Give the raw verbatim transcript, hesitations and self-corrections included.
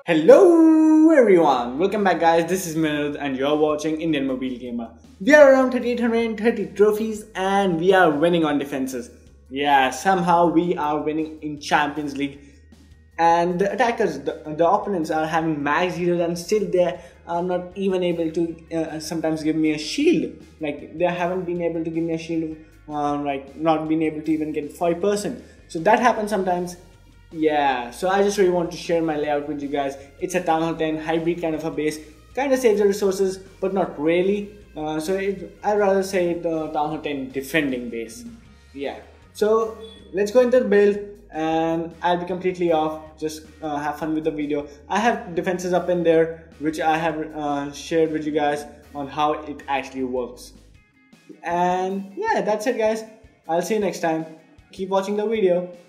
Hello everyone, welcome back guys, this is Minad and you're watching Indian Mobile Gamer. We are around three thousand eight hundred thirty trophies and we are winning on defenses. Yeah, somehow we are winning in Champions League. And the attackers, the, the opponents are having max heroes and still they are not even able to uh, sometimes give me a shield. Like they haven't been able to give me a shield, uh, like not been able to even get five percent. So that happens sometimes. Yeah, so I just really want to share my layout with you guys. It's a Townhall ten hybrid kind of a base, kind of saves the resources but not really. Uh, so it, I'd rather say the Townhall ten defending base. Yeah, so let's go into the build and I'll be completely off. Just uh, have fun with the video. I have defenses up in there which I have uh, shared with you guys on how it actually works. And yeah, that's it guys. I'll see you next time. Keep watching the video.